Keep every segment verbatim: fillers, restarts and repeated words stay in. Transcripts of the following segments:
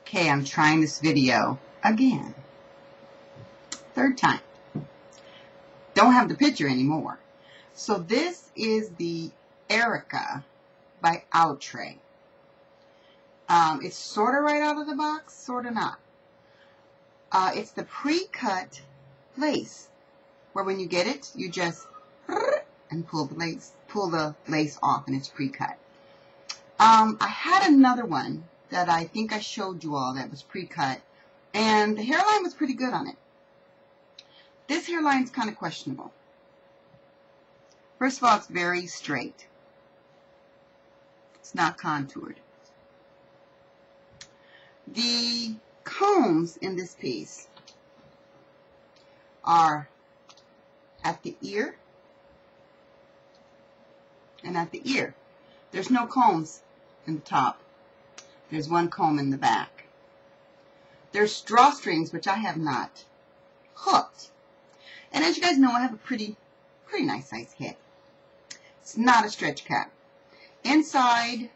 Okay, I'm trying this video again. Third time. Don't have the picture anymore. So this is the Erika by OUTRE. Um, it's sort of right out of the box, sort of not. Uh, it's the pre-cut lace, where when you get it, you just and pull the lace, pull the lace off, and it's pre-cut. Um, I had another one that I think I showed you all that was pre-cut, and the hairline was pretty good on it. This hairline is kind of questionable. First of all, it's very straight. It's not contoured. The combs in this piece are at the ear and at the ear. There's no combs in the top. There's one comb in the back. There's drawstrings, which I have not hooked. And as you guys know, I have a pretty, pretty nice size head. It's not a stretch cap. Inside,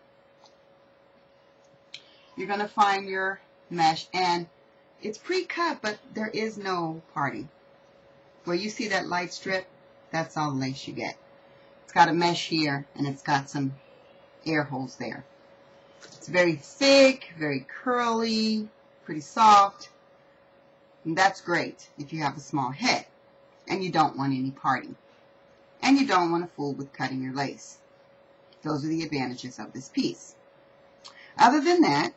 you're going to find your mesh, and it's pre-cut, but there is no parting. Where you see that light strip, that's all the lace you get. It's got a mesh here, and it's got some air holes there. It's very thick, very curly, pretty soft. And that's great if you have a small head and you don't want any parting. And you don't want to fool with cutting your lace. Those are the advantages of this piece. Other than that,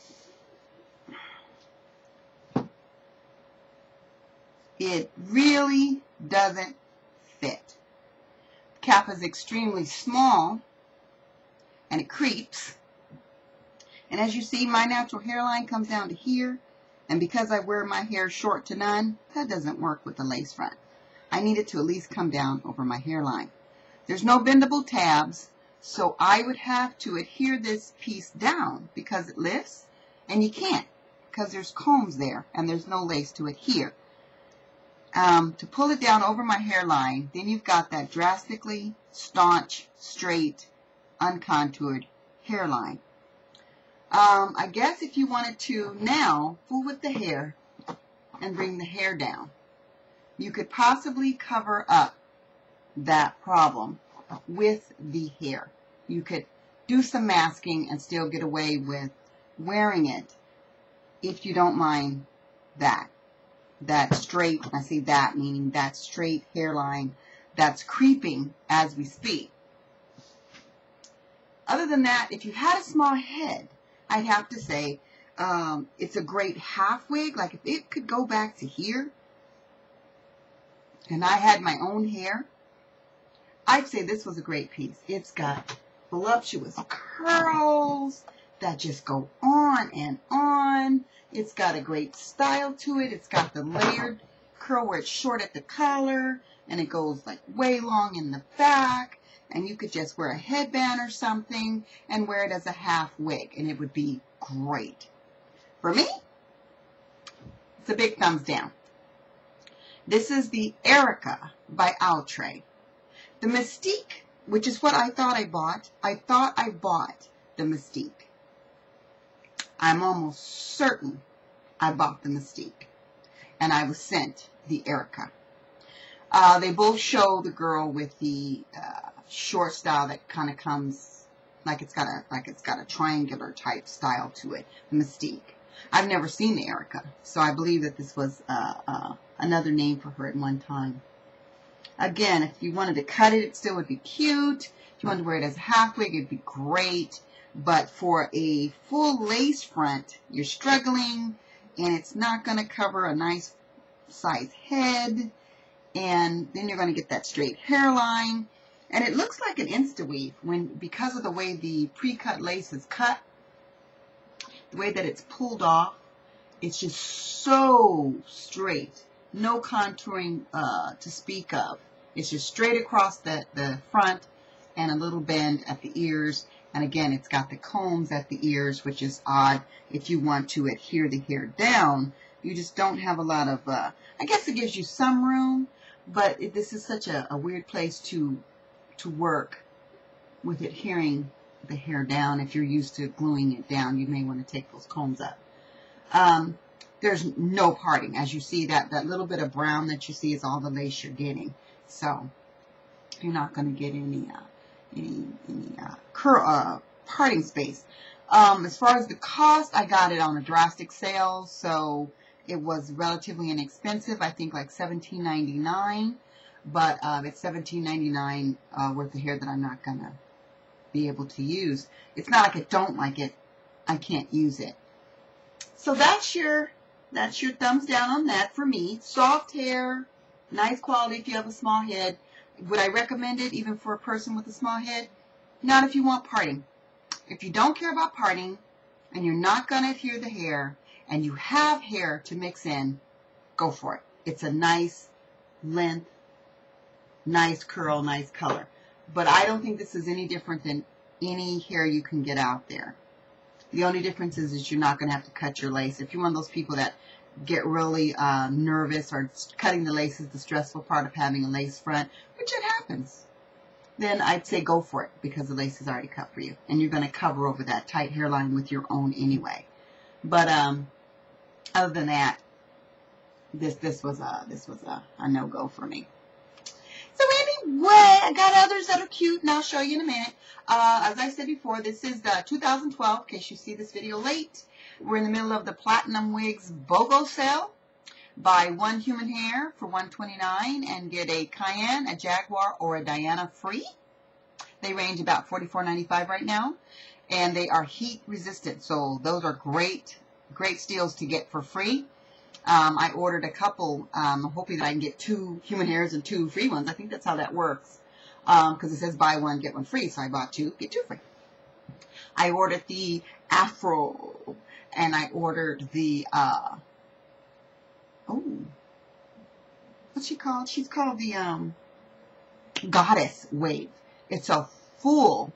it really doesn't fit. The cap is extremely small and it creeps. And as you see, my natural hairline comes down to here. And because I wear my hair short to none, that doesn't work with the lace front. I need it to at least come down over my hairline. There's no bendable tabs, so I would have to adhere this piece down because it lifts. And you can't because there's combs there and there's no lace to adhere. Um, to pull it down over my hairline, then you've got that drastically staunch, straight, uncontoured hairline. Um, I guess if you wanted to now fool with the hair and bring the hair down, you could possibly cover up that problem with the hair. You could do some masking and still get away with wearing it if you don't mind that. That straight, I say that meaning that straight hairline that's creeping as we speak. Other than that, if you had a small head, I'd have to say um, it's a great half wig. Like if it could go back to here and I had my own hair, I'd say this was a great piece. It's got voluptuous curls that just go on and on. It's got a great style to it. It's got the layered curl where it's short at the collar and it goes like way long in the back. And you could just wear a headband or something and wear it as a half wig, and it would be great. For me, it's a big thumbs down. This is the Erika by OUTRE. The Mystique, which is what I thought I bought. I thought I bought the Mystique. I'm almost certain I bought the Mystique. And I was sent the Erika. Uh, they both show the girl with the uh, short style that kind of comes like it's got a like it's got a triangular type style to it. The Mystique. I've never seen the Erika, so I believe that this was uh, uh, another name for her at one time. Again, if you wanted to cut it, it still would be cute. If you wanted to wear it as a half wig, it'd be great. But for a full lace front, you're struggling, and it's not going to cover a nice size head. And then you're going to get that straight hairline. And it looks like an insta-weave when, because of the way the pre-cut lace is cut, the way that it's pulled off, it's just so straight. No contouring uh, to speak of. It's just straight across the, the front and a little bend at the ears. And again, it's got the combs at the ears, which is odd if you want to adhere the hair down. You just don't have a lot of, uh, I guess it gives you some room. But it, this is such a, a weird place to to work with adhering the hair down. If you're used to gluing it down, you may want to take those combs up. Um, there's no parting. As you see, that, that little bit of brown that you see is all the lace you're getting. So you're not going to get any, uh, any, any uh, curl, uh, parting space. Um, as far as the cost, I got it on a drastic sale, so it was relatively inexpensive. I think like seventeen ninety-nine, but uh, it's seventeen ninety-nine uh, worth of hair that I'm not gonna be able to use. It's not like I don't like it; I can't use it. So that's your that's your thumbs down on that for me. Soft hair, nice quality. If you have a small head, would I recommend it even for a person with a small head? Not if you want parting. If you don't care about parting, and you're not going to adhere the hair, and you have hair to mix in, go for it. It's a nice length, nice curl, nice color. But I don't think this is any different than any hair you can get out there. The only difference is that you're not going to have to cut your lace. If you're one of those people that get really uh, nervous, or cutting the lace is the stressful part of having a lace front, which it happens, then I'd say go for it, because the lace is already cut for you, and you're going to cover over that tight hairline with your own anyway. But um, other than that, this this was a this was a, a no go for me. So anyway, I got others that are cute, and I'll show you in a minute. Uh, as I said before, this is the two thousand twelve. In case you see this video late, we're in the middle of the Platinum Wigs BOGO sale. Buy one human hair for one twenty-nine and get a Cayenne, a Jaguar, or a Diana free. They range about forty-four ninety-five right now, and they are heat resistant. So those are great, great steals to get for free. Um, I ordered a couple, um, hoping that I can get two human hairs and two free ones. I think that's how that works, because um, it says buy one get one free. So I bought two, get two free. I ordered the Afro, and I ordered the uh, oh, what's she called? She's called the um, Goddess Wave. It's a full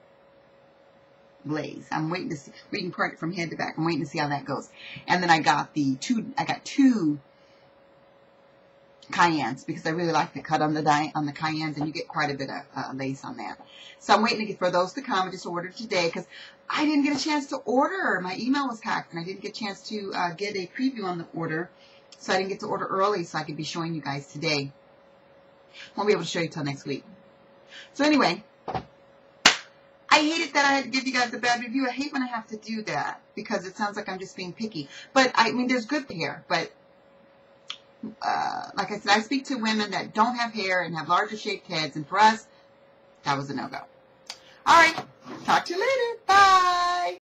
blaze. I'm waiting to see. We can part it from head to back. I'm waiting to see how that goes. And then I got the two. I got two Cayennes, because I really like the cut on the di on the Cayennes, and you get quite a bit of uh, lace on that. So I'm waiting to get for those to come. I just ordered today because I didn't get a chance to order. My email was hacked, and I didn't get a chance to uh, get a preview on the order. So I didn't get to order early, so I could be showing you guys today. Won't be able to show you till next week. So anyway, I hate it that I had to give you guys a bad review. I hate when I have to do that, because it sounds like I'm just being picky. But I mean, there's good hair. But uh, like I said, I speak to women that don't have hair and have larger shaped heads, and for us, that was a no-go. All right, talk to you later. Bye.